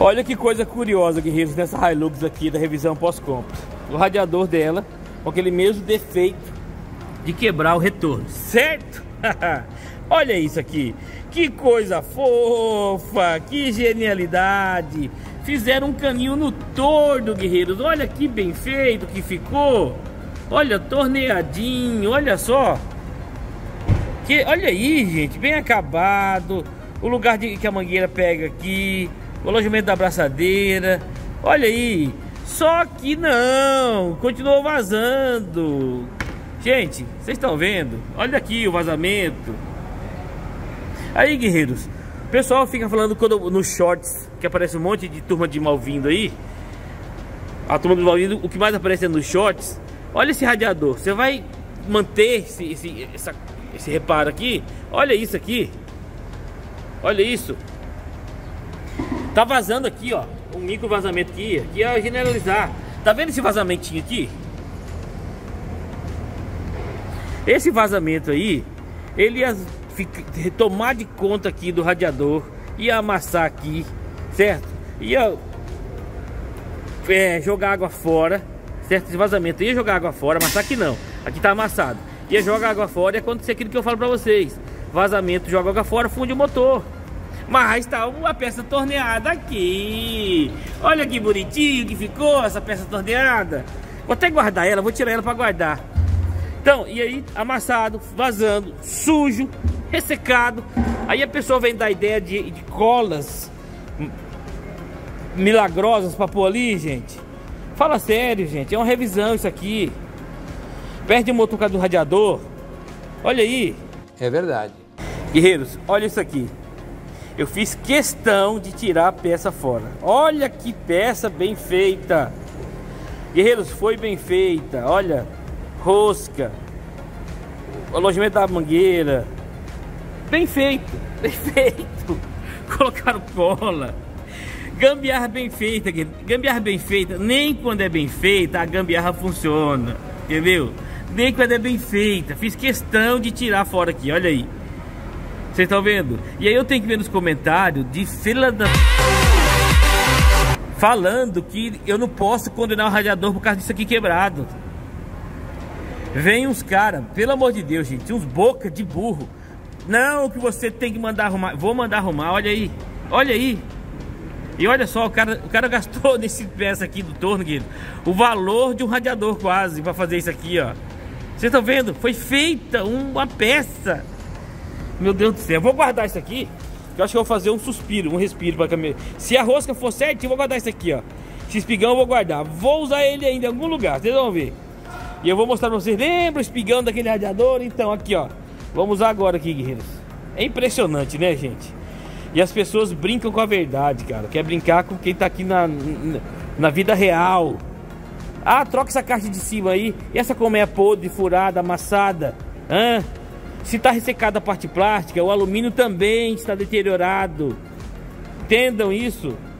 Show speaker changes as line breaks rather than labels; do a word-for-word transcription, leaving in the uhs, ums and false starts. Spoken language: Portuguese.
Olha que coisa curiosa, guerreiros, nessa Hilux aqui da revisão pós-compra. O radiador dela com aquele mesmo defeito de quebrar o retorno, certo? Olha isso aqui, que coisa fofa, que genialidade. Fizeram um caninho no torno, guerreiros. Olha que bem feito que ficou. Olha, torneadinho, olha só. Que, olha aí, gente, bem acabado. O lugar de, que a mangueira pega aqui, o alojamento da abraçadeira. Olha aí. Só que não, continuou vazando. Gente, vocês estão vendo? Olha aqui o vazamento. Aí, guerreiros, o pessoal fica falando quando, nos shorts, que aparece um monte de turma de mal-vindo aí. A turma do mal-vindo, o que mais aparece é nos shorts. Olha esse radiador. Você vai manter esse, esse, essa, esse reparo aqui? Olha isso aqui. Olha isso. Tá vazando aqui, ó. Um micro vazamento aqui. Aqui é generalizar. Tá vendo esse vazamentinho aqui? Esse vazamento aí, ele ia ficar, tomar de conta aqui do radiador. Ia amassar aqui, certo? Ia é, jogar água fora, certo? Esse vazamento ia jogar água fora, amassar aqui não. Aqui tá amassado. Ia jogar água fora e acontecer aquilo que eu falo pra vocês. Vazamento, joga água fora, funde o motor. Mas tá uma peça torneada aqui. Olha que bonitinho que ficou essa peça torneada. Vou até guardar ela, vou tirar ela pra guardar. Então, e aí, amassado, vazando, sujo, ressecado. Aí a pessoa vem dar ideia de, de colas milagrosas pra pôr ali, gente. Fala sério, gente, é uma revisão isso aqui. Perde o motor do radiador. Olha aí.
É verdade.
Guerreiros, olha isso aqui. Eu fiz questão de tirar a peça fora. Olha que peça bem feita. Guerreiros, foi bem feita. Olha, rosca, o alojamento da mangueira. Bem feito, bem feito. Colocaram cola. Gambiarra bem feita, gambiarra bem feita. Nem quando é bem feita a gambiarra funciona, entendeu? Nem quando é bem feita. Fiz questão de tirar fora aqui, olha aí. Vocês estão vendo? E aí eu tenho que ver nos comentários de fila da... falando que eu não posso condenar o radiador por causa disso aqui quebrado. Vem uns caras, pelo amor de Deus, gente, uns boca de burro. Não, que você tem que mandar arrumar. Vou mandar arrumar, olha aí. Olha aí. E olha só, o cara, o cara gastou nesse peça aqui do torno, Guilherme, o valor de um radiador quase para fazer isso aqui, ó. Vocês estão vendo? Foi feita uma peça. Meu Deus do céu, eu vou guardar isso aqui. Eu acho que eu vou fazer um suspiro, um respiro para câmera. Se a rosca for certinho, eu vou guardar isso aqui, ó. Esse espigão eu vou guardar. Vou usar ele ainda em algum lugar, vocês vão ver. E eu vou mostrar pra vocês. Lembra o espigão daquele radiador? Então, aqui, ó. Vamos usar agora aqui, guerreiros. É impressionante, né, gente? E as pessoas brincam com a verdade, cara. Quer brincar com quem tá aqui na, na, na vida real. Ah, troca essa caixa de cima aí. E essa como é podre, furada, amassada. Hã? Se está ressecada a parte plástica, o alumínio também está deteriorado. Entendam isso.